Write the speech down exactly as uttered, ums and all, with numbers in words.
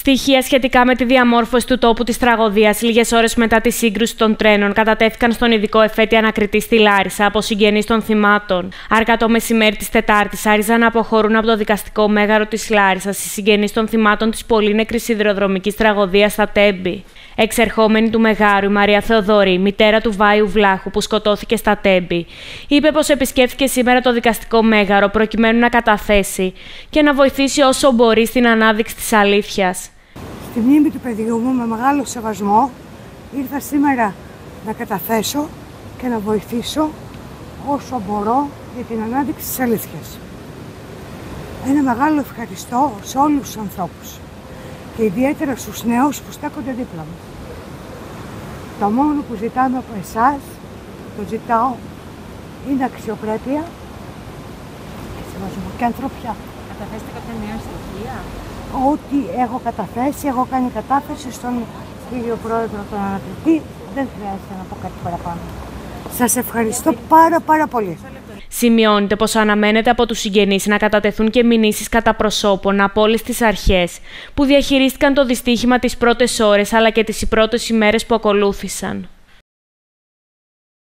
Στοιχεία σχετικά με τη διαμόρφωση του τόπου της τραγωδίας λίγες ώρες μετά τη σύγκρουση των τρένων κατατέθηκαν στον ειδικό εφέτη ανακριτή στη Λάρισα από συγγενείς των θυμάτων. Αργά το μεσημέρι της Τετάρτης άρχισαν να αποχωρούν από το δικαστικό μέγαρο της Λάρισσας οι συγγενείς των θυμάτων της πολύνεκρης σιδηροδρομικής τραγωδίας στα Τέμπη. Εξερχόμενη του μεγάρου, η Μαρία Θεοδωρή, μητέρα του Βάιου Βλάχου που σκοτώθηκε στα Τέμπη, είπε πως επισκέφθηκε σήμερα το δικαστικό μέγαρο προκειμένου να καταθέσει και να βοηθήσει όσο μπορεί στην ανάδειξη της αλήθειας. Στη μνήμη του παιδιού μου, με μεγάλο σεβασμό, ήρθα σήμερα να καταθέσω και να βοηθήσω όσο μπορώ για την ανάδειξη της αλήθειας. Ένα μεγάλο ευχαριστώ σε όλους τους ανθρώπους και ιδιαίτερα στους νέους που στέκονται δίπλα μου. Το μόνο που ζητάμε από εσάς, το ζητάω, είναι αξιοπρέπεια και σεβασμό και ανθρωπιά. Καταθέσετε κάποια νέα στοιχεία? Ό,τι έχω καταθέσει, έχω κάνει κατάθεση στον κύριο Πρόεδρο, τον ανακριτή, δεν χρειάζεται να πω κάτι παραπάνω. Σας ευχαριστώ πάρα πάρα πολύ. Σημειώνεται πως αναμένεται από τους συγγενείς να κατατεθούν και μηνύσεις κατά προσώπων από όλες τις αρχές που διαχειρίστηκαν το δυστύχημα τις πρώτες ώρες αλλά και τις πρώτες ημέρες που ακολούθησαν.